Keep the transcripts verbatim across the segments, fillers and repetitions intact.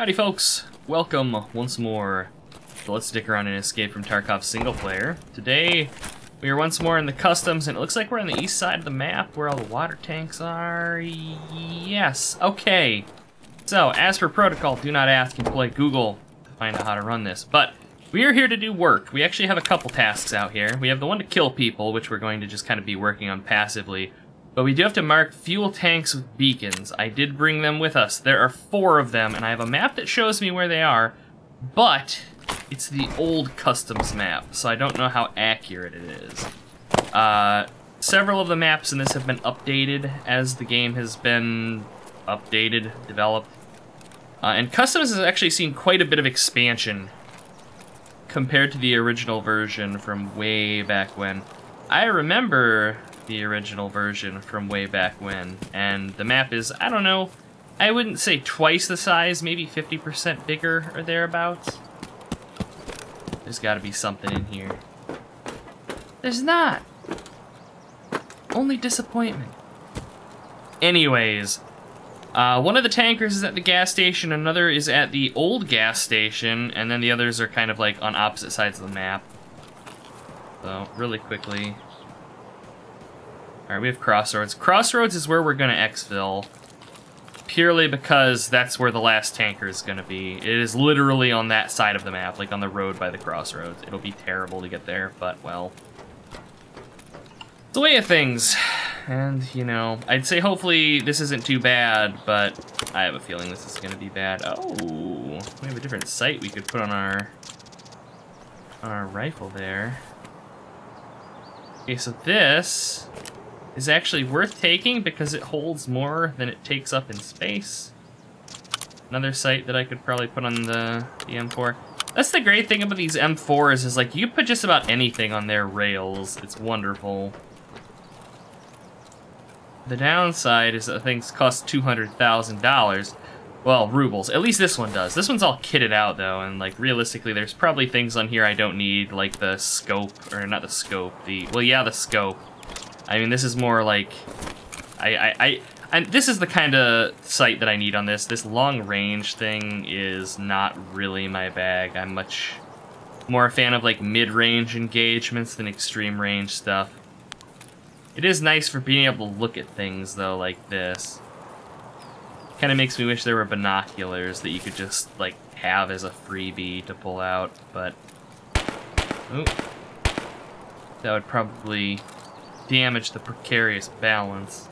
Howdy folks, welcome once more to Let's Stick Around and Escape from Tarkov single player. Today we are once more in the customs and it looks like we're on the east side of the map where all the water tanks are. Yes, okay. So as per protocol, do not ask, employ Google to find out how to run this. But we are here to do work. We actually have a couple tasks out here. We have the one to kill people, which we're going to just kind of be working on passively. But we do have to mark fuel tanks with beacons. I did bring them with us. There are four of them, and I have a map that shows me where they are, but it's the old customs map, so I don't know how accurate it is. Uh, several of the maps in this have been updated as the game has been updated, developed. Uh, and customs has actually seen quite a bit of expansion compared to the original version from way back when. I remember the original version from way back when, and the map is, I don't know, I wouldn't say twice the size, maybe fifty percent bigger or thereabouts. There's gotta be something in here. There's not! Only disappointment. Anyways, uh, one of the tankers is at the gas station, another is at the old gas station, and then the others are kind of like on opposite sides of the map. So, really quickly. Alright, we have Crossroads. Crossroads is where we're gonna exfil, purely because that's where the last tanker is gonna be. It is literally on that side of the map, like on the road by the Crossroads. It'll be terrible to get there, but, well, it's the way of things. And, you know, I'd say hopefully this isn't too bad, but I have a feeling this is gonna be bad. Oh, we have a different sight we could put on our, on our rifle there. Okay, so this is actually worth taking because it holds more than it takes up in space. Another sight that I could probably put on the, the M four. That's the great thing about these M fours is like you can put just about anything on their rails. It's wonderful. The downside is that things cost two hundred thousand dollars. Well, rubles. At least this one does. This one's all kitted out though, and like realistically there's probably things on here I don't need, like the scope, or not the scope, the, well yeah, the scope. I mean, this is more like, I, I, I, I this is the kind of sight that I need on this. This long range thing is not really my bag. I'm much more a fan of like mid-range engagements than extreme range stuff. It is nice for being able to look at things though, like this. Kind of makes me wish there were binoculars that you could just like have as a freebie to pull out, but ooh, that would probably damage the precarious balance.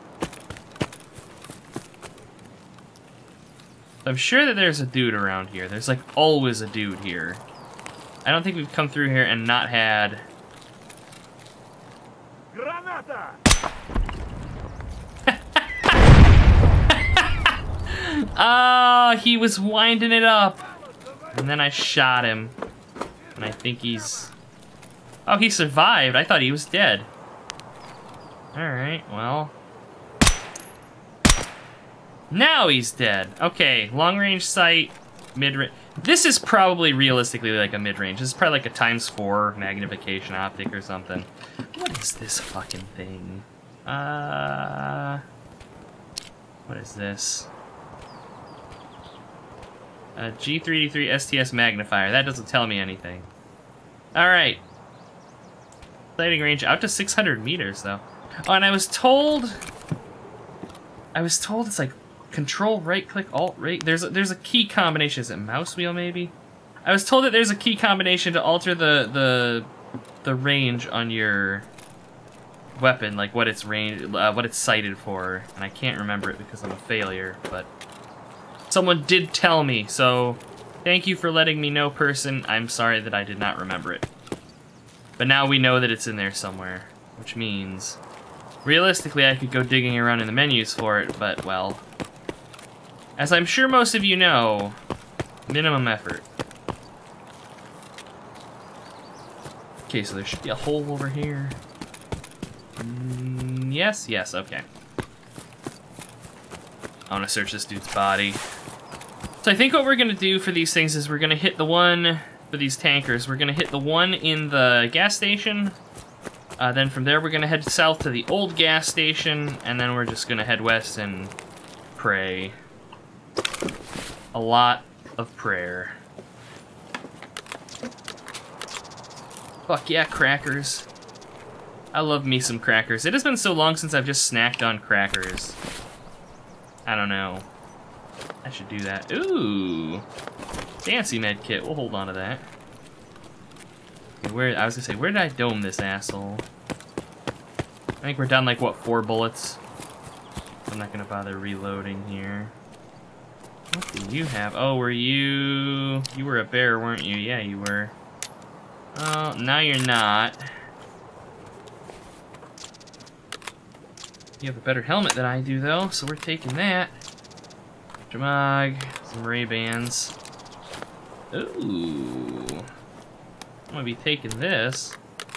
I'm sure that there's a dude around here. There's like always a dude here. I don't think we've come through here and not had. Granata! Ah, oh, he was winding it up. And then I shot him. And I think he's... Oh, he survived. I thought he was dead. Alright, well. Now he's dead. Okay, long-range sight, mid-range. This is probably realistically like a mid-range. This is probably like a times four magnification optic or something. What is this fucking thing? Uh... What is this? A G three D three S T S magnifier. That doesn't tell me anything. Alright. Sighting range out to six hundred meters, though. Oh, and I was told... I was told it's like control, right-click, alt-right. There's a, there's a key combination. Is it mouse wheel, maybe? I was told that there's a key combination to alter the, the, the range on your weapon, like what it's range, uh, what it's sighted for. And I can't remember it because I'm a failure, but... Someone did tell me, so thank you for letting me know, person. I'm sorry that I did not remember it. But now we know that it's in there somewhere, which means, realistically, I could go digging around in the menus for it, but, well, as I'm sure most of you know, minimum effort. Okay, so there should be a hole over here. Mm, yes, yes, okay. I want to search this dude's body. So I think what we're going to do for these things is we're going to hit the one, for these tankers, we're going to hit the one in the gas station. Uh, then from there we're going to head south to the old gas station, and then we're just going to head west and pray. A lot of prayer. Fuck yeah, crackers. I love me some crackers. It has been so long since I've just snacked on crackers. I don't know. I should do that. Ooh. Fancy med kit. We'll hold on to that. Okay, where I was gonna say, where did I dome this asshole? I think we're down like what, four bullets? I'm not gonna bother reloading here. What do you have? Oh, were you... You were a bear, weren't you? Yeah, you were. Oh, now you're not. You have a better helmet than I do, though, so we're taking that. Jamag, some Ray-Bans. Ooh. I'm gonna be taking this.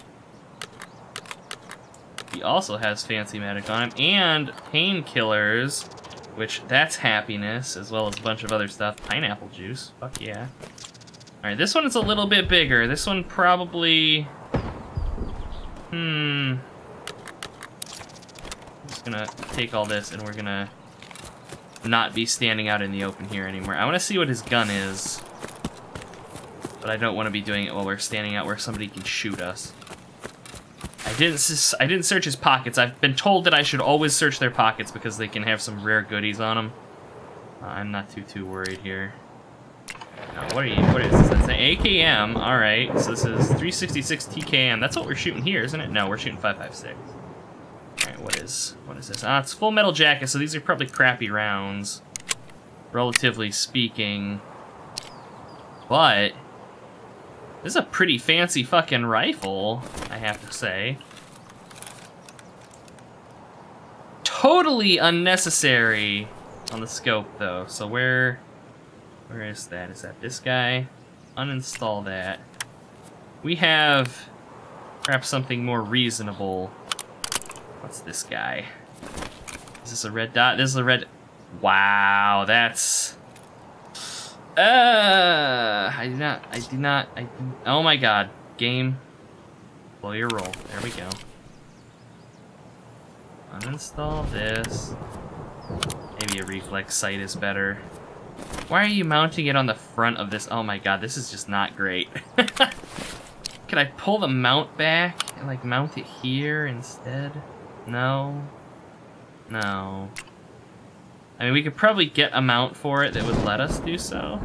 He also has fancy medic on him, and painkillers, which that's happiness, as well as a bunch of other stuff. Pineapple juice, fuck yeah. Alright, this one is a little bit bigger. This one probably... Hmm... I'm just gonna take all this, and we're gonna not be standing out in the open here anymore. I want to see what his gun is, but I don't want to be doing it while we're standing out where somebody can shoot us. I didn't, I didn't search his pockets. I've been told that I should always search their pockets because they can have some rare goodies on them. Uh, I'm not too, too worried here. Now, what are you, what is this? That's an A K M, alright. So this is three sixty-six T K M. That's what we're shooting here, isn't it? No, we're shooting five five six. Alright, what is, what is this? Ah, it's full metal jacket, so these are probably crappy rounds, relatively speaking. But this is a pretty fancy fucking rifle, I have to say. Totally unnecessary on the scope, though. So where, where is that? Is that this guy? Uninstall that. We have perhaps something more reasonable. What's this guy? Is this a red dot? This is a red... Wow, that's... Uh, I do not, I do not, I do, oh my god. Game, blow your roll. There we go. Uninstall this. Maybe a reflex sight is better. Why are you mounting it on the front of this? Oh my god, this is just not great. Could I pull the mount back and like mount it here instead? No. No. I mean, we could probably get a mount for it that would let us do so.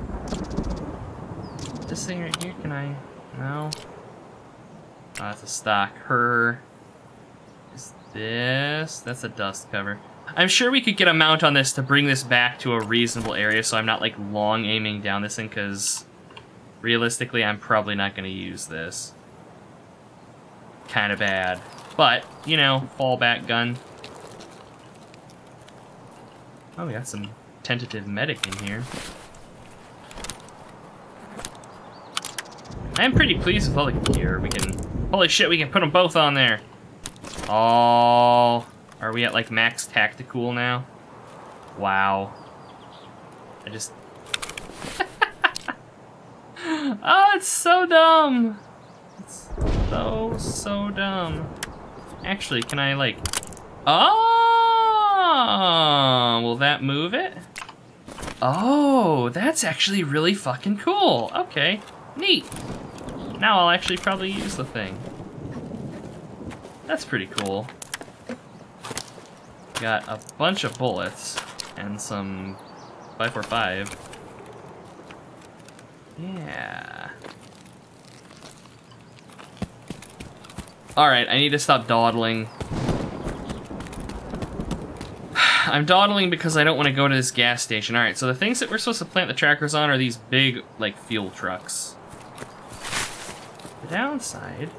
This thing right here, can I? No. Oh, that's a stock. Her. Is this? That's a dust cover. I'm sure we could get a mount on this to bring this back to a reasonable area so I'm not like long aiming down this thing, because realistically I'm probably not going to use this. Kind of bad. But, you know, fallback gun. Oh, we got some tentative medic in here. I'm pretty pleased with all the gear. We can... Holy shit, we can put them both on there. Oh... Are we at, like, max tactical now? Wow. I just... Oh, it's so dumb! It's so, so dumb. Actually, can I, like... Oh! Will that move it? Oh, that's actually really fucking cool. Okay, neat. Now I'll actually probably use the thing. That's pretty cool. Got a bunch of bullets and some five four five. Yeah. Alright, I need to stop dawdling. I'm dawdling because I don't want to go to this gas station. Alright, so the things that we're supposed to plant the trackers on are these big, like, fuel trucks. The downside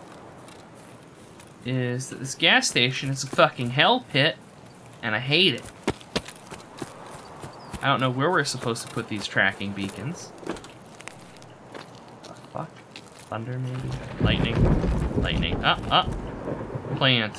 is that this gas station is a fucking hell pit, and I hate it. I don't know where we're supposed to put these tracking beacons. The fuck? Thunder, maybe? Lightning? Lightning. Up, up. Plant.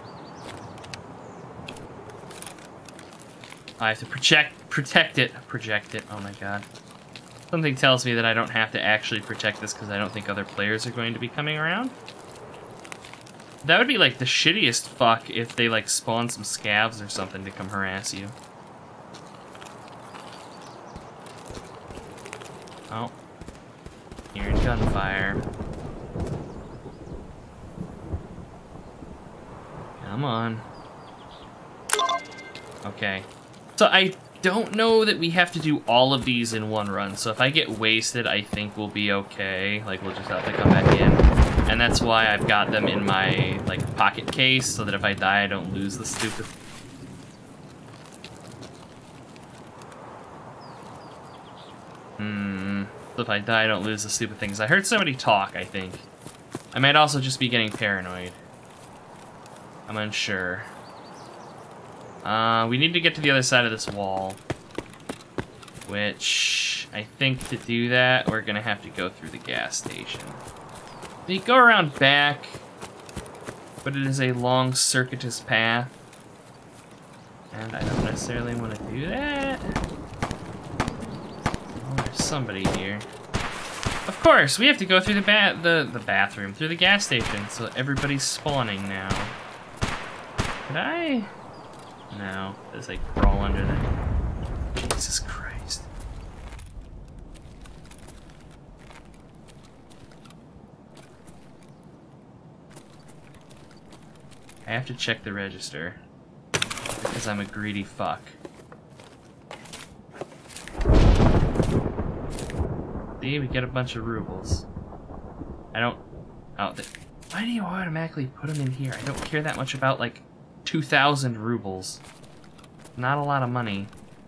I have to project, protect it. Project it. Oh my god. Something tells me that I don't have to actually protect this because I don't think other players are going to be coming around. That would be like the shittiest fuck if they like spawn some scavs or something to come harass you. Oh. Hearing gunfire. Come on. Okay. So I don't know that we have to do all of these in one run. So if I get wasted, I think we'll be okay. Like, we'll just have to come back in. And that's why I've got them in my, like, pocket case, so that if I die, I don't lose the stupid... Hmm... So if I die, I don't lose the stupid things. I heard somebody talk, I think. I might also just be getting paranoid. I'm unsure. Uh, we need to get to the other side of this wall. Which, I think to do that, we're gonna have to go through the gas station. We go around back, but it is a long, circuitous path. And I don't necessarily want to do that. Oh, there's somebody here. Of course, we have to go through the ba the, the bathroom, through the gas station, so everybody's spawning now. Could I? No, there's like crawl under there. Jesus Christ. I have to check the register, because I'm a greedy fuck. See, we get a bunch of rubles. I don't... Oh, they, why do you automatically put them in here? I don't care that much about, like, two thousand rubles. Not a lot of money.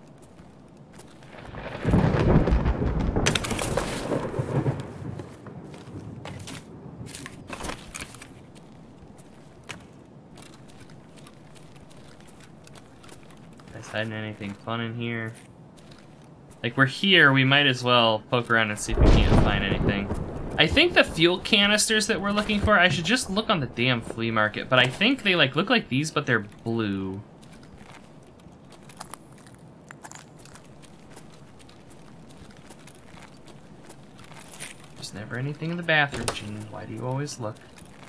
Guys hiding anything fun in here? Like, we're here, we might as well poke around and see if we can't find anything. I think the fuel canisters that we're looking for, I should just look on the damn flea market, but I think they, like, look like these, but they're blue. There's never anything in the bathroom, Gene. Why do you always look?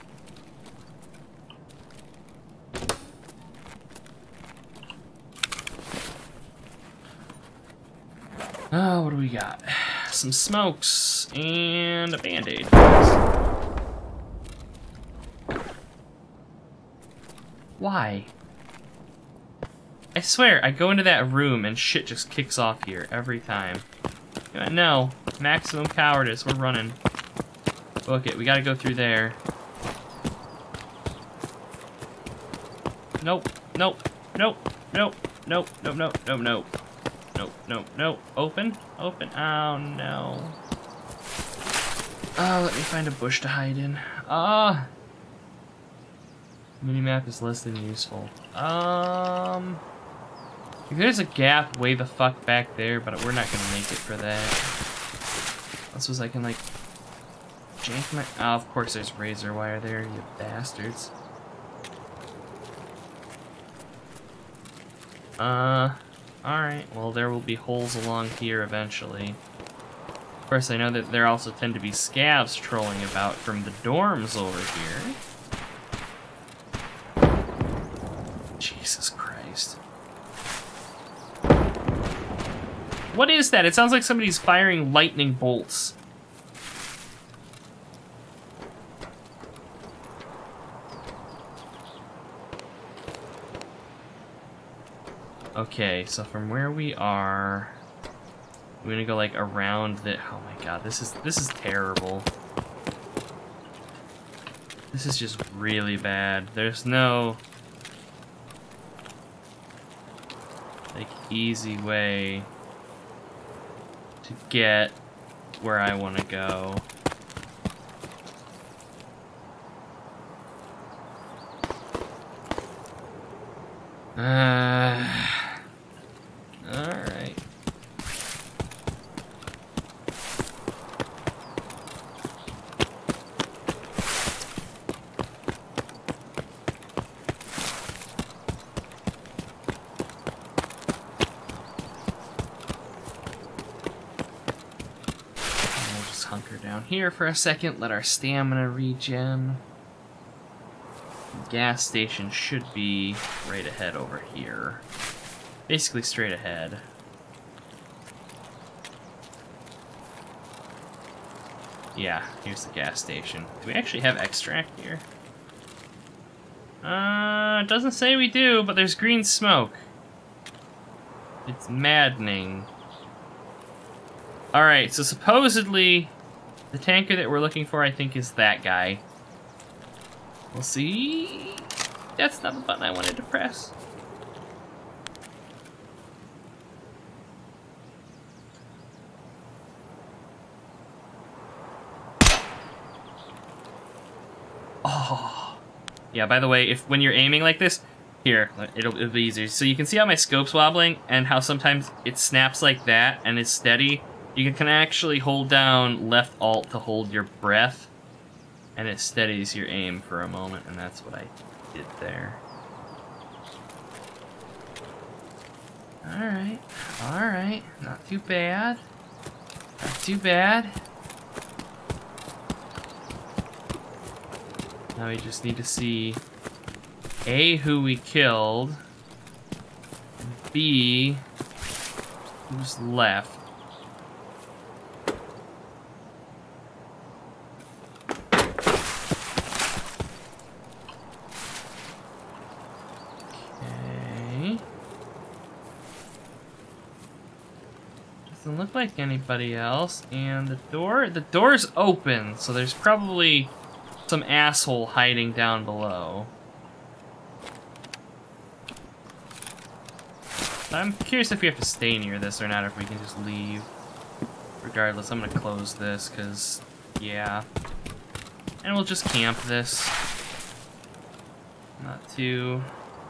Oh, what do we got? Some smokes and a band-aid. Why? I swear, I go into that room and shit just kicks off here every time. No, maximum cowardice, we're running. Book it, we gotta go through there. Nope, nope, nope, nope, nope, nope, nope, nope, nope. Nope, nope, nope. Open? Open. Oh, no. Oh, let me find a bush to hide in. Ah. Minimap is less than useful. Um. There's a gap way the fuck back there, but we're not gonna make it for that. This was I can, like, jank my. Oh, of course there's razor wire there, you bastards. Uh. Alright, well there will be holes along here eventually. Of course, I know that there also tend to be scavs trolling about from the dorms over here. Jesus Christ. What is that? It sounds like somebody's firing lightning bolts. Okay, so from where we are, we're gonna go like around the. Oh my god, this is this is terrible. This is just really bad. There's no like easy way to get where I want to go. Uh. Alright. We'll just hunker down here for a second, let our stamina regen. The gas station should be right ahead over here. Basically straight ahead. Yeah, here's the gas station. Do we actually have extract here? Uh, it doesn't say we do, but there's green smoke. It's maddening. Alright, so supposedly the tanker that we're looking for, I think, is that guy. We'll see. That's not the button I wanted to press. Oh. Yeah, by the way, if when you're aiming like this, here, it'll, it'll be easier. So you can see how my scope's wobbling and how sometimes it snaps like that and it's steady. You can actually hold down left alt to hold your breath and it steadies your aim for a moment, and that's what I did there. Alright, alright, not too bad. Not too bad. Now we just need to see A, who we killed, and B, who's left. Okay. Doesn't look like anybody else, and the door, the door's open, so there's probably some asshole hiding down below. I'm curious if we have to stay near this or not, or if we can just leave. Regardless, I'm gonna close this, because, yeah. And we'll just camp this. Not too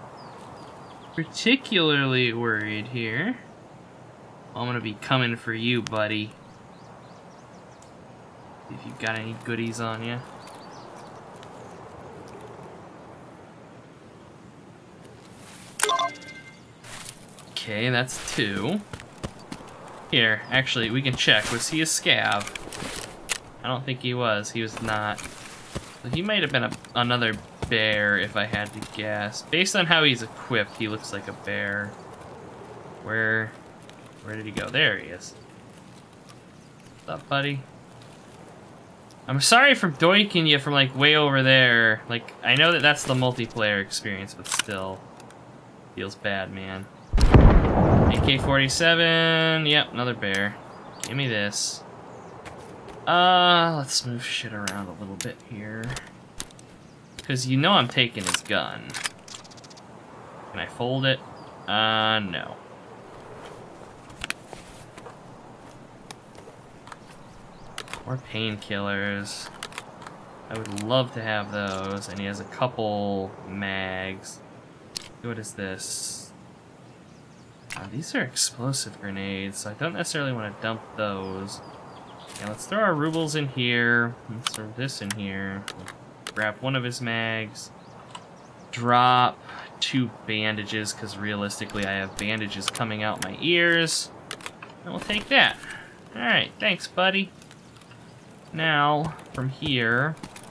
particularly worried here. I'm gonna be coming for you, buddy. See if you've got any goodies on you. Okay, that's two. Here, actually, we can check. Was he a scav? I don't think he was. He was not. So he might have been a, another bear, if I had to guess. Based on how he's equipped, he looks like a bear. Where, where did he go? There he is. What's up, buddy? I'm sorry for doiking you from, like, way over there. Like, I know that that's the multiplayer experience, but still. Feels bad, man. A K forty-seven, yep, another bear. Give me this. Uh, let's move shit around a little bit here. Because you know I'm taking his gun. Can I fold it? Uh, no. More painkillers. I would love to have those, and he has a couple mags. What is this? Uh, these are explosive grenades, so I don't necessarily want to dump those. Yeah, let's throw our rubles in here. Let's throw this in here. We'll grab one of his mags. Drop two bandages, because realistically I have bandages coming out my ears. And we'll take that. Alright, thanks, buddy. Now, from here,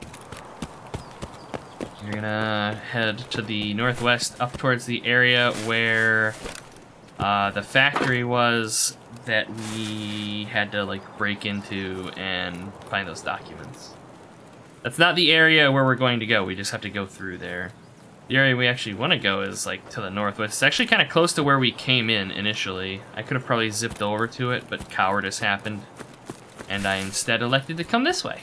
you're gonna head to the northwest, up towards the area where Uh, the factory was that we had to, like, break into and find those documents. That's not the area where we're going to go, we just have to go through there. The area we actually want to go is, like, to the northwest. It's actually kind of close to where we came in initially. I could have probably zipped over to it, but cowardice happened, and I instead elected to come this way.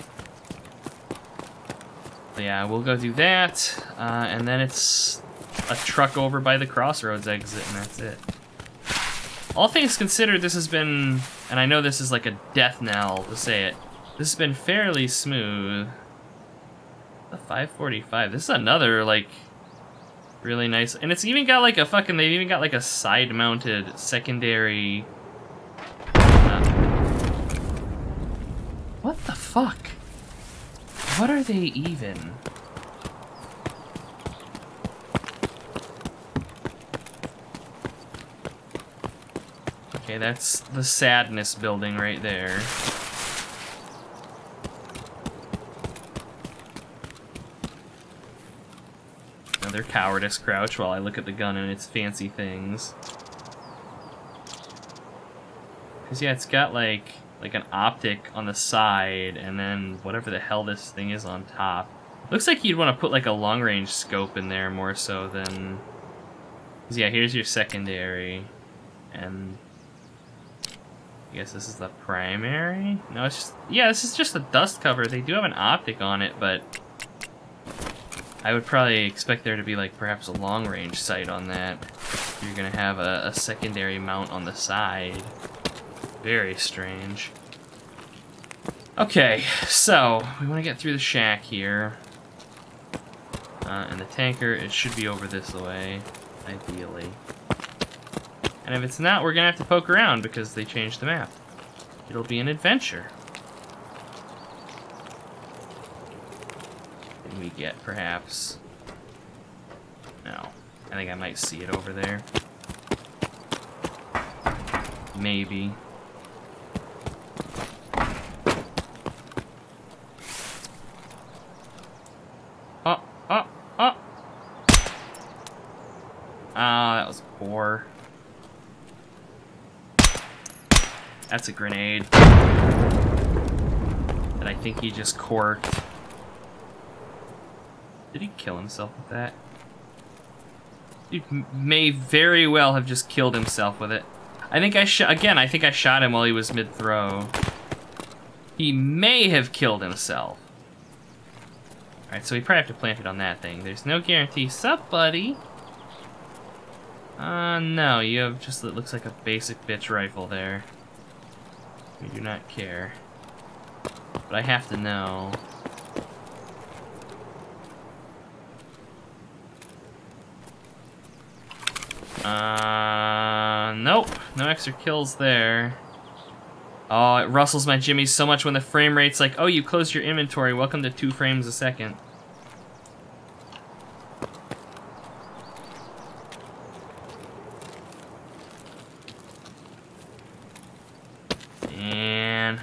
So yeah, we'll go do that, uh, and then it's a truck over by the crossroads exit, and that's it. All things considered, this has been, and I know this is like a death knell to say it, this has been fairly smooth. The five forty-five, this is another, like, really nice, and it's even got like a fucking, they've even got like a side-mounted secondary, uh, what the fuck? What are they even? Okay, that's the sadness building right there. Another cowardice crouch while I look at the gun and its fancy things. Cause yeah, it's got like, like an optic on the side, and then whatever the hell this thing is on top. Looks like you'd want to put like a long-range scope in there more so than... Yeah, here's your secondary, and I guess this is the primary? No, it's just... Yeah, this is just a dust cover. They do have an optic on it, but I would probably expect there to be like perhaps a long-range sight on that. You're gonna have a, a secondary mount on the side. Very strange. Okay, so we want to get through the shack here. Uh, and the tanker, it should be over this way, ideally. And if it's not, we're gonna have to poke around because they changed the map. It'll be an adventure. What do we get, perhaps? No. I think I might see it over there. Maybe. Oh, oh, oh! Ah, that was poor. That's a grenade. That I think he just corked. Did he kill himself with that? Dude may very well have just killed himself with it. I think I shot, again, I think I shot him while he was mid-throw. He may have killed himself. Alright, so we probably have to plant it on that thing. There's no guarantee. Sup, buddy? Uh, no, you have just, it looks like a basic bitch rifle there. We do not care. But I have to know. Uh, nope. No extra kills there. Oh, it rustles my jimmies so much when the frame rate's like, oh, you closed your inventory. Welcome to two frames a second. And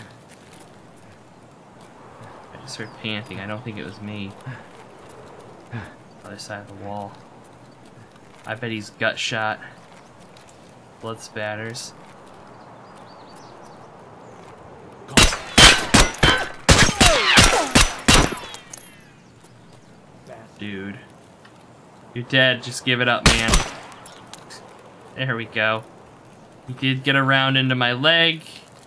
I just heard panting. I don't think it was me. Other side of the wall. I bet he's gut shot. Blood spatters. Dude. You're dead. Just give it up, man. There we go. He did get around into my leg.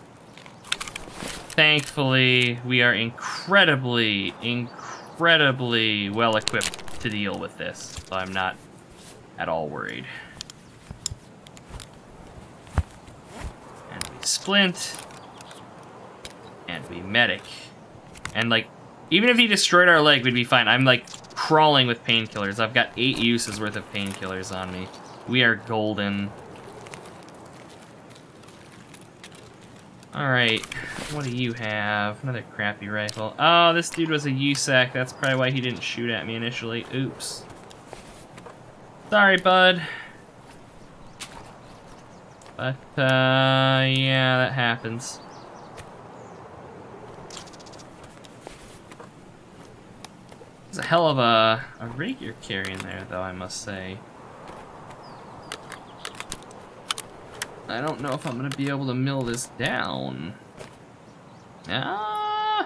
Thankfully, we are incredibly, incredibly well equipped to deal with this. So I'm not at all worried. And we splint. And we medic. And like, even if he destroyed our leg, we'd be fine. I'm like crawling with painkillers. I've got eight uses worth of painkillers on me. We are golden. Alright, what do you have? Another crappy rifle. Oh, this dude was a U S E C. That's probably why he didn't shoot at me initially. Oops. Sorry, bud. But, uh, yeah, that happens. It's a hell of a, a rig you're carrying there, though, I must say. I don't know if I'm gonna be able to mill this down. Ah,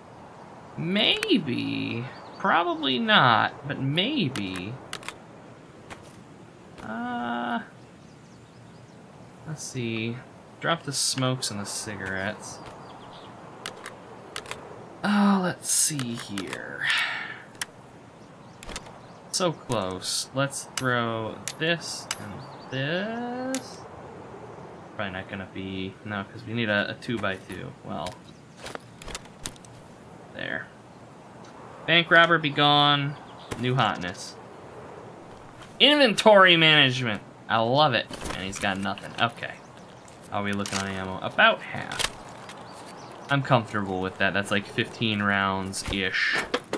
maybe. Probably not, but maybe. Uh, let's see. Drop the smokes and the cigarettes. Oh, let's see here. So close. Let's throw this and this. Probably not gonna be, no, because we need a, a two by two. Well, there. Bank robber be gone. New hotness. Inventory management. I love it. And he's got nothing. Okay. How are we looking on ammo? About half. I'm comfortable with that. That's like fifteen rounds-ish.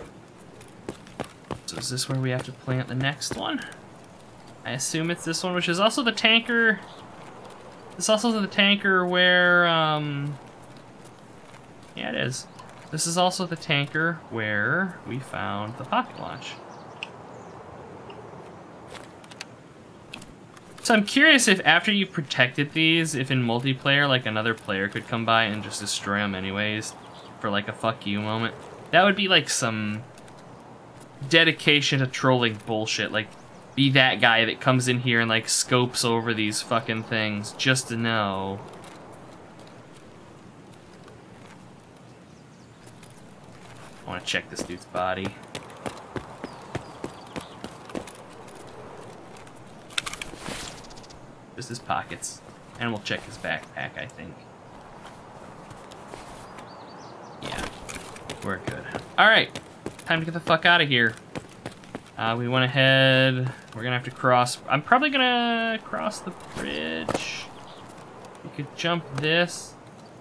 So is this where we have to plant the next one? I assume it's this one, which is also the tanker. It's also the tanker where, um... yeah, it is. This is also the tanker where we found the pocket launch. So I'm curious if after you protected these, if in multiplayer, like another player could come by and just destroy them anyways, for like a fuck you moment. That would be like some dedication to trolling bullshit. Like, be that guy that comes in here and like scopes over these fucking things just to know. I want to check this dude's body. Just his pockets. And we'll check his backpack, I think. Yeah, we're good. Alright, time to get the fuck out of here. Uh, we went ahead. We're gonna have to cross. I'm probably gonna cross the bridge. We could jump this.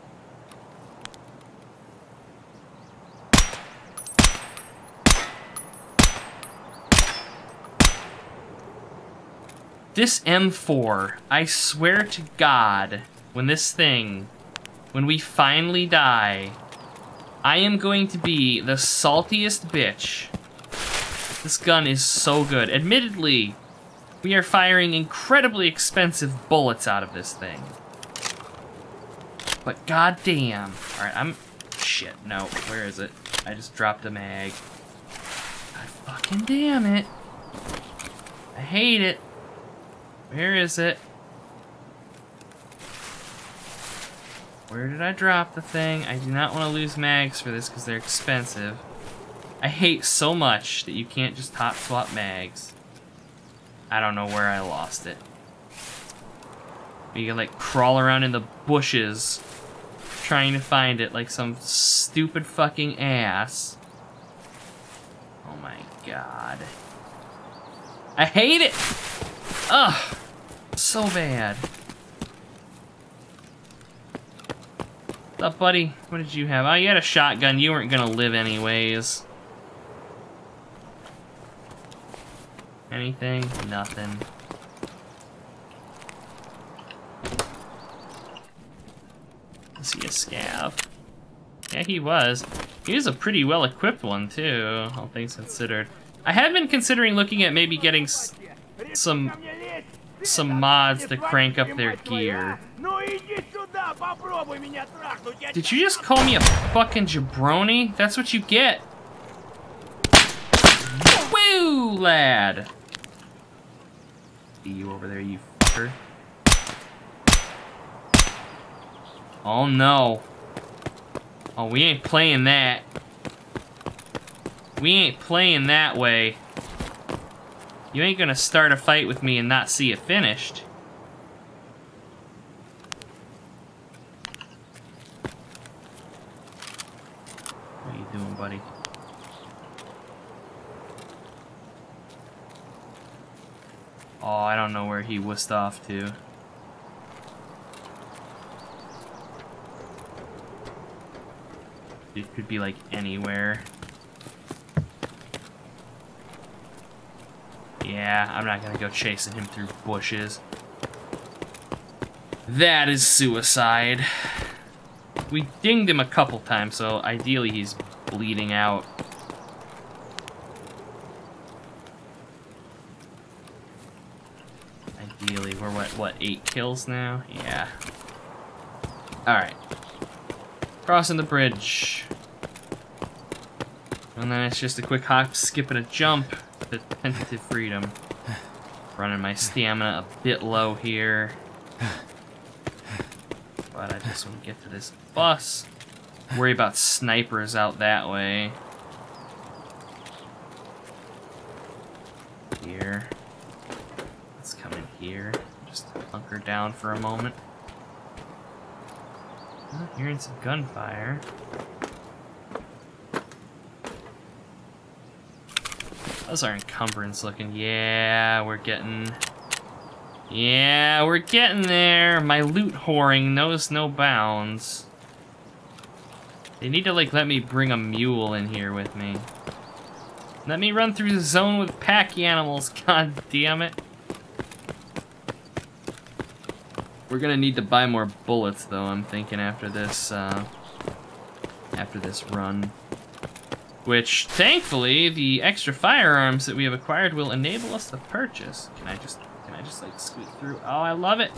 This M four, I swear to God, when this thing, when we finally die, I am going to be the saltiest bitch. This gun is so good. Admittedly, we are firing incredibly expensive bullets out of this thing. But goddamn. Alright, I'm... Shit, no. Where is it? I just dropped a mag. God fucking damn it. I hate it. Where is it? Where did I drop the thing? I do not want to lose mags for this because they're expensive. I hate so much that you can't just hot swap mags. I don't know where I lost it. You can like crawl around in the bushes trying to find it like some stupid fucking ass. Oh my god. I hate it! Ugh! So bad. What's up, buddy? What did you have? Oh, you had a shotgun. You weren't gonna live anyways. Anything? Nothing. Is he a scav? Yeah, he was. He was a pretty well-equipped one, too, all things considered. I have been considering looking at maybe getting s some some mods to crank up their gear. Did you just call me a fucking jabroni? That's what you get. Woo, lad. See you over there, you fucker. Oh no. Oh, we ain't playing that. We ain't playing that way. You ain't gonna start a fight with me and not see it finished. What are you doing, buddy? Oh, I don't know where he whisked off to. It could be like anywhere. Yeah, I'm not gonna go chasing him through bushes. That is suicide. We dinged him a couple times, so ideally he's bleeding out. Ideally, we're what, what, eight kills now? Yeah. Alright. Crossing the bridge. And then it's just a quick hop, skip, and a jump. The tentative freedom. Running my stamina a bit low here. But I just want to get to this bus. Worry about snipers out that way. Here. Let's come in here. Just hunker down for a moment. Oh, hearing some gunfire. How's our encumbrance looking? Yeah, we're getting... Yeah, we're getting there. My loot whoring knows no bounds. They need to, like, let me bring a mule in here with me. Let me run through the zone with pack animals, god damn it. We're gonna need to buy more bullets, though, I'm thinking, after this, uh... after this run. Which, thankfully, the extra firearms that we have acquired will enable us to purchase. Can I just, can I I just like squeak through. Oh, I love it.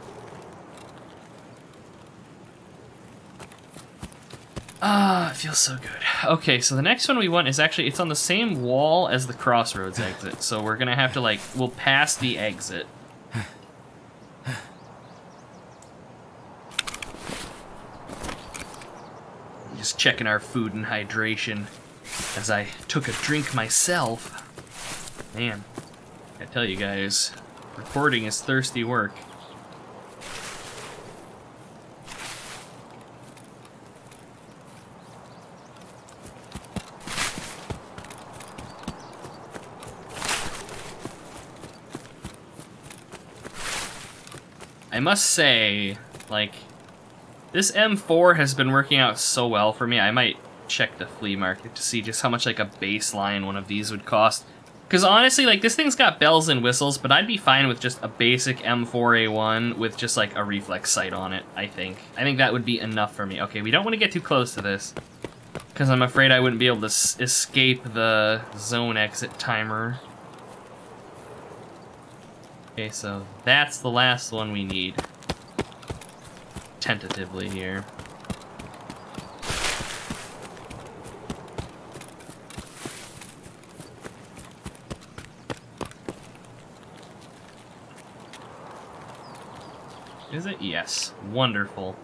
Ah, it feels so good. Okay, so the next one we want is actually, it's on the same wall as the crossroads exit. So we're gonna have to like, we'll pass the exit. Just checking our food and hydration as I took a drink myself. Man, I tell you guys, recording is thirsty work. I must say, like, this M four has been working out so well for me. I might check the flea market to see just how much like a baseline one of these would cost. Because honestly, like, this thing's got bells and whistles, but I'd be fine with just a basic M four A one with just like a reflex sight on it, I think. I think that would be enough for me. Okay, we don't want to get too close to this, because I'm afraid I wouldn't be able to s escape the zone exit timer. Okay, so that's the last one we need. Tentatively here. Is it? Yes. Wonderful.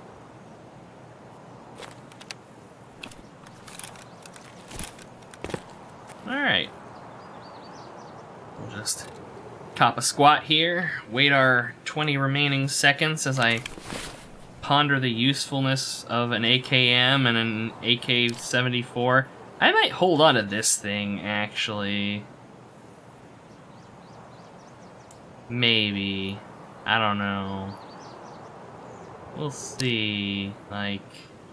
Alright. We'll just cop a squat here, wait our twenty remaining seconds as I ponder the usefulness of an A K M and an A K seventy-four. I might hold on to this thing, actually. Maybe. I don't know. We'll see. Like...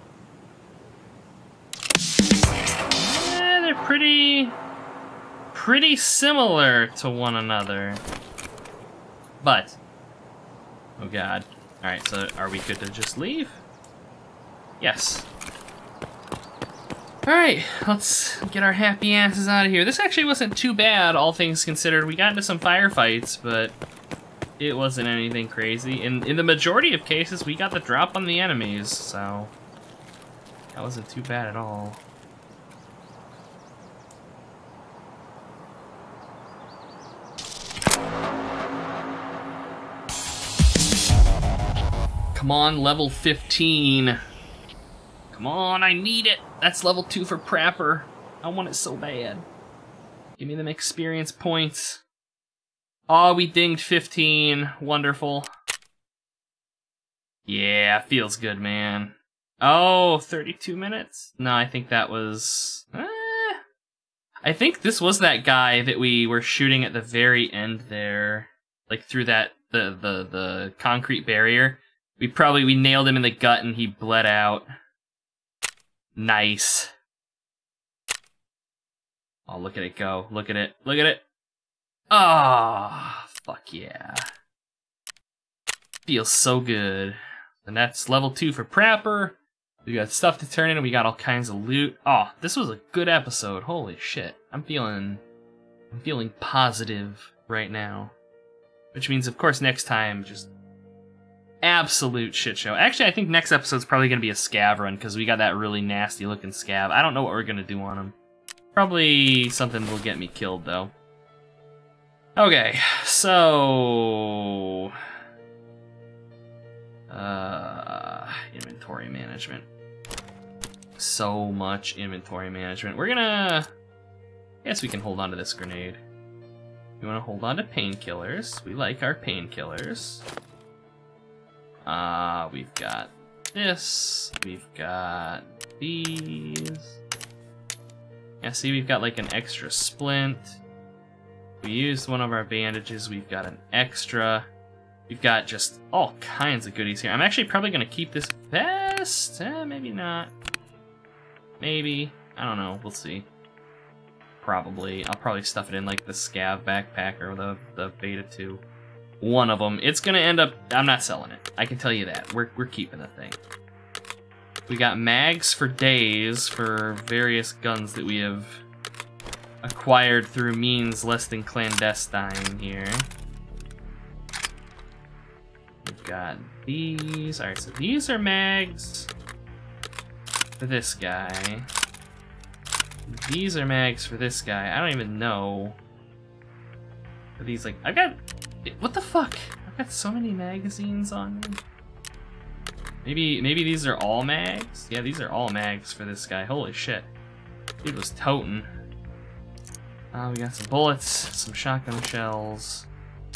Eh, they're pretty... pretty similar to one another. But... oh god. Alright, so are we good to just leave? Yes. Alright, let's get our happy asses out of here. This actually wasn't too bad, all things considered. We got into some firefights, but it wasn't anything crazy. In, in the majority of cases, we got the drop on the enemies, so that wasn't too bad at all. Come on, level fifteen. Come on, I need it. That's level two for Prapper. I want it so bad. Give me them experience points. Oh, we dinged fifteen. Wonderful. Yeah, feels good, man. Oh, thirty-two minutes? No, I think that was... Eh. I think this was that guy that we were shooting at the very end there. Like, through that, the, the, the concrete barrier. We probably, we nailed him in the gut and he bled out. Nice. Oh, look at it go. Look at it. Look at it. Ah, oh, fuck yeah. Feels so good. And that's level two for Prapper. We got stuff to turn in and we got all kinds of loot. Oh, this was a good episode. Holy shit. I'm feeling, I'm feeling positive right now. Which means, of course, next time, just absolute shit show. Actually, I think next episode's probably going to be a scav run, because we got that really nasty looking scav. I don't know what we're going to do on him. Probably something will get me killed, though. Okay, so... Uh, inventory management. So much inventory management. We're gonna... I guess we can hold on to this grenade. We want to hold on to painkillers. We like our painkillers. Uh, we've got this. We've got these. Yeah, see, we've got like an extra splint. We used one of our bandages. We've got an extra. We've got just all kinds of goodies here. I'm actually probably going to keep this vest. Eh, maybe not. Maybe. I don't know. We'll see. Probably. I'll probably stuff it in like the scav backpack or the, the beta two. One of them. It's going to end up... I'm not selling it. I can tell you that. We're, we're keeping the thing. We got mags for days for various guns that we have acquired through means less than clandestine here. got these. Alright, so these are mags for this guy. These are mags for this guy. I don't even know. Are these like... I've got... What the fuck? I've got so many magazines on me. Maybe, maybe these are all mags? Yeah, these are all mags for this guy. Holy shit. Dude was toting. Uh, we got some bullets, some shotgun shells.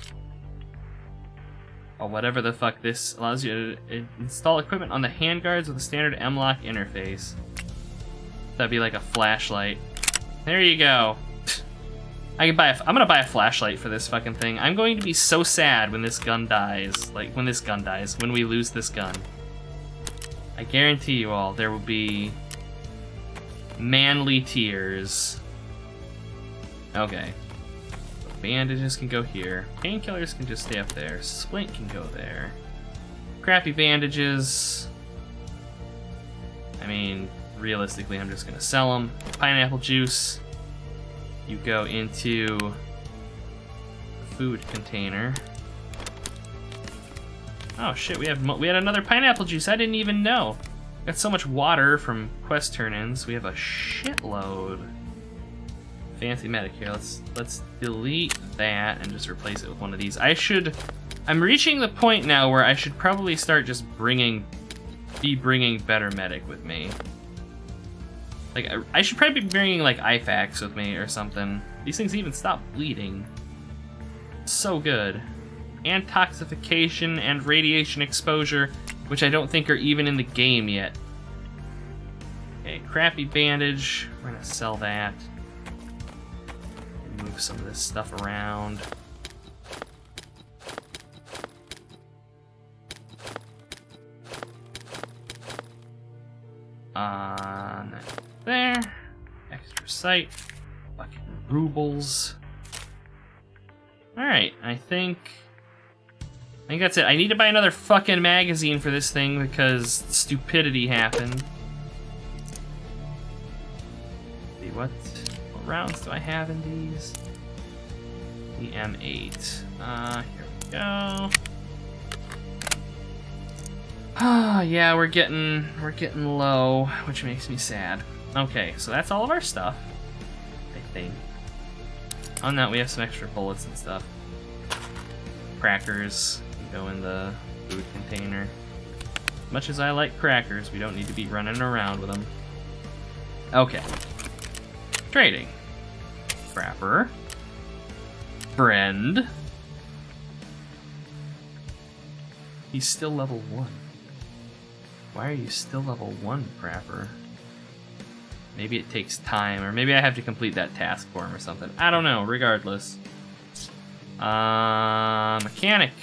Oh, whatever the fuck this allows you to install equipment on the handguards with a standard M-lock interface. That'd be like a flashlight. There you go. I can buy a, I'm gonna buy a flashlight for this fucking thing. I'm going to be so sad when this gun dies. Like, when this gun dies. When we lose this gun. I guarantee you all, there will be manly tears. Okay. Bandages can go here. Painkillers can just stay up there. Splint can go there. Crappy bandages. I mean, realistically, I'm just gonna sell them. Pineapple juice. You go into the food container. Oh shit, we have we had another pineapple juice. I didn't even know. Got so much water from quest turn-ins. We have a shitload. Fancy medic here. Let's let's delete that and just replace it with one of these. I should. I'm reaching the point now where I should probably start just bringing, be bringing better medic with me. Like I, I should probably be bringing like I FAKs with me or something. These things even stop bleeding. So good. And toxification and radiation exposure, which I don't think are even in the game yet. Okay, crappy bandage. We're gonna sell that. Move some of this stuff around. On there. Extra sight. Fucking rubles. Alright, I think... I think that's it. I need to buy another fucking magazine for this thing because stupidity happened. Let's see, what, what rounds do I have in these? The M eight. Uh, here we go. Ah, yeah, we're getting we're getting low, which makes me sad. Okay, so that's all of our stuff, I think. On that, we have some extra bullets and stuff. Crackers go in the food container. As much as I like crackers, we don't need to be running around with them. Okay. Trading. Crapper. Friend. He's still level one. Why are you still level one, Crapper? Maybe it takes time, or maybe I have to complete that task for him or something. I don't know, regardless. Uh, mechanic.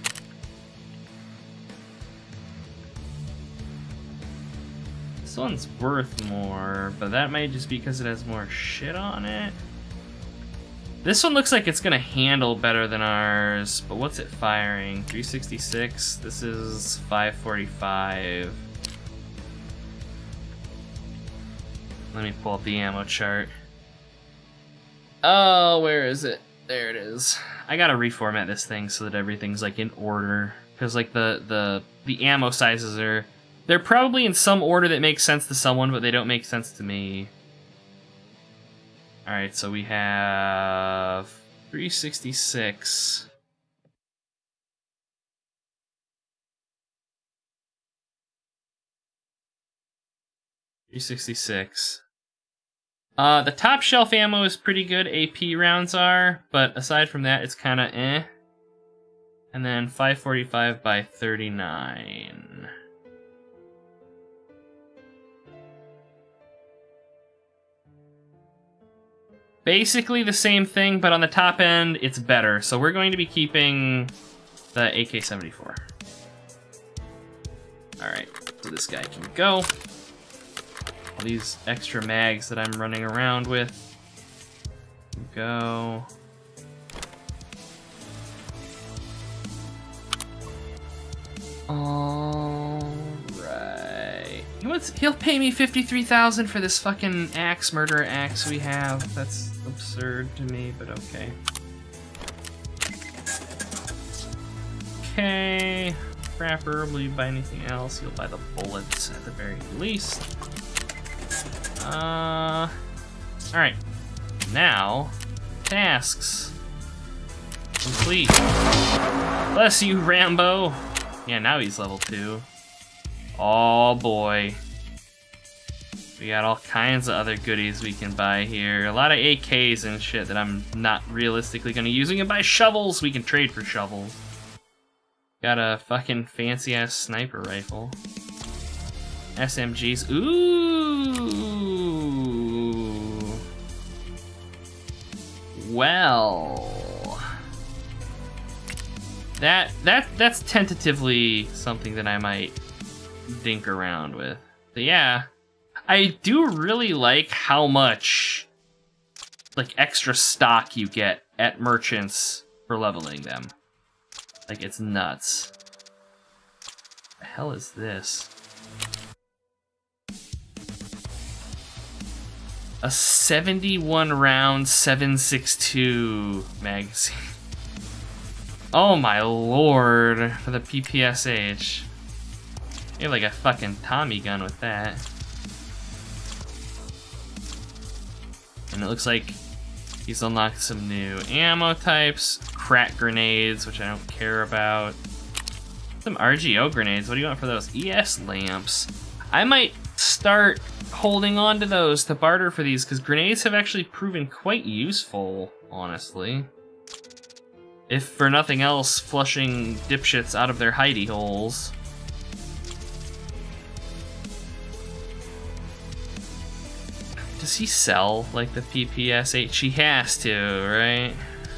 This one's worth more, but that might just be because it has more shit on it. This one looks like it's gonna handle better than ours, but what's it firing? three sixty-six, this is five forty-five. Let me pull up the ammo chart. Oh, where is it? There it is. I gotta reformat this thing so that everything's like in order. Because like the, the, the ammo sizes are, they're probably in some order that makes sense to someone, but they don't make sense to me. Alright, so we have three sixty-six. three sixty-six. Uh, the top shelf ammo is pretty good, A P rounds are, but aside from that, it's kind of eh. And then five forty-five by thirty-nine. Basically the same thing, but on the top end, it's better. So we're going to be keeping the A K seventy-four. Alright, so this guy can go. All these extra mags that I'm running around with. Go. Alright. You know what's, he'll pay me fifty-three thousand dollars for this fucking axe, murder axe we have. That's absurd to me, but okay. Okay. preferably buy anything else. You'll buy the bullets at the very least. Uh, Alright. Now, tasks. Complete. Bless you, Rambo. Yeah, now he's level two. Oh boy. We got all kinds of other goodies we can buy here. A lot of A Ks and shit that I'm not realistically gonna use. We can buy shovels. We can trade for shovels. Got a fucking fancy ass sniper rifle. S M Gs. Ooh. Well. That that that's tentatively something that I might dink around with. But yeah. I do really like how much like extra stock you get at merchants for leveling them. Like, it's nuts. What the hell is this? A seventy-one round seven six two magazine. Oh my lord, for the P P S H. You have like a fucking Tommy gun with that. And it looks like he's unlocked some new ammo types, crack grenades, which I don't care about. Some R G O grenades, what do you want for those? E S lamps. I might start holding on to those to barter for these, because grenades have actually proven quite useful, honestly. If for nothing else, flushing dipshits out of their hidey holes. Does he sell, like, the P P S H? He has to, right?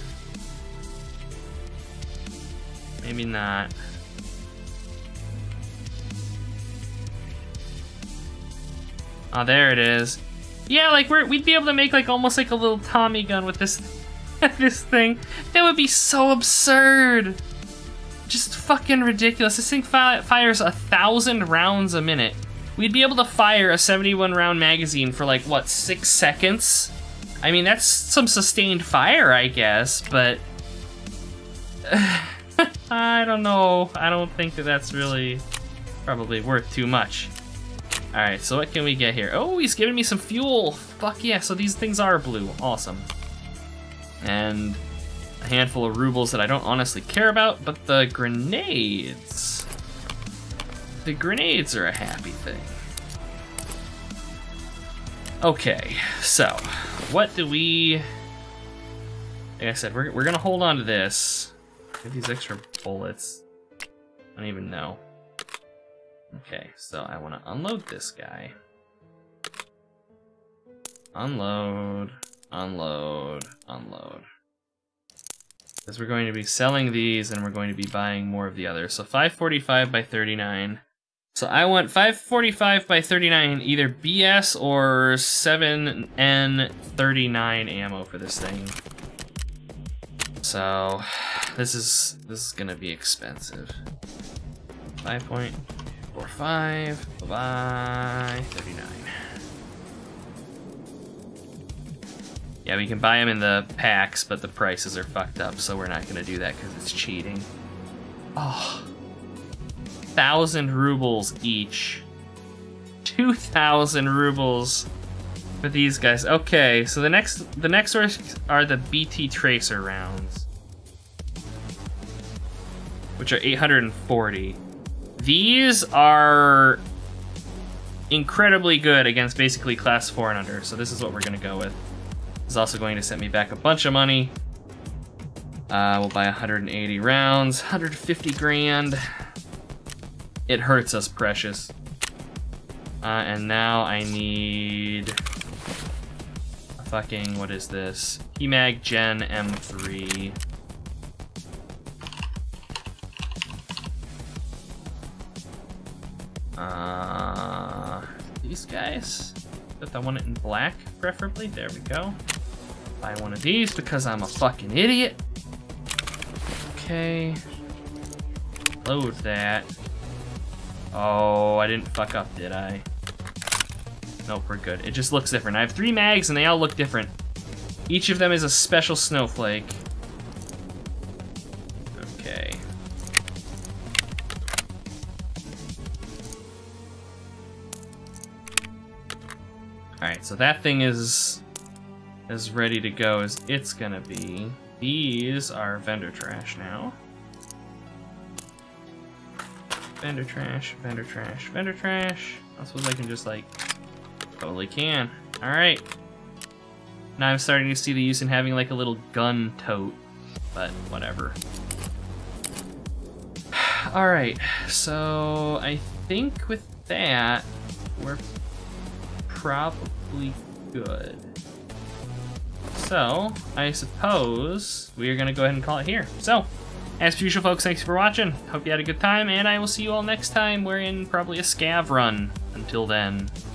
Maybe not. Oh, there it is. Yeah, like, we're, we'd be able to make, like, almost like a little Tommy gun with this, this thing. That would be so absurd! Just fucking ridiculous. This thing fi fires a thousand rounds a minute. We'd be able to fire a seventy-one round magazine for like, what, six seconds? I mean, that's some sustained fire, I guess, but... I don't know. I don't think that that's really probably worth too much. Alright, so what can we get here? Oh, he's giving me some fuel! Fuck yeah, so these things are blue. Awesome. And a handful of rubles that I don't honestly care about, but the grenades... The grenades are a happy thing. Okay, so what do we... Like I said, we're, we're gonna hold on to this. Get these extra bullets. I don't even know. Okay, so I want to unload this guy. Unload, unload, unload. Because we're going to be selling these and we're going to be buying more of the others. So five forty-five by thirty-nine. So I want five forty-five by thirty-nine, either B S or seven N thirty-nine ammo for this thing. So this is this is gonna be expensive. five point four five by thirty-nine. Yeah, we can buy them in the packs, but the prices are fucked up, so we're not gonna do that because it's cheating. Oh. Thousand rubles each. Two thousand rubles for these guys. Okay, so the next the next are the B T Tracer rounds, which are eight hundred forty. These are incredibly good against basically class four and under, so this is what we're gonna go with. This is also going to set me back a bunch of money. Uh, we'll buy one hundred eighty rounds, one hundred fifty grand. It hurts us precious. Uh, and now I need a fucking, what is this? P MAG Gen M three. Uh, these guys? If I want it in black, preferably. There we go. Buy one of these because I'm a fucking idiot. Okay. Load that. Oh, I didn't fuck up, did I? Nope, we're good. It just looks different. I have three mags and they all look different. Each of them is a special snowflake. Okay. Alright, so that thing is as ready to go as it's gonna be. These are vendor trash now. Vendor trash, vendor trash, vendor trash. I suppose I can just like, totally can. Alright. Now I'm starting to see the use in having like a little gun tote, but whatever. Alright, so I think with that, we're probably good. So, I suppose we are gonna go ahead and call it here. So, as per usual, folks, thanks for watching. Hope you had a good time, and I will see you all next time. We're in probably a scav run. Until then.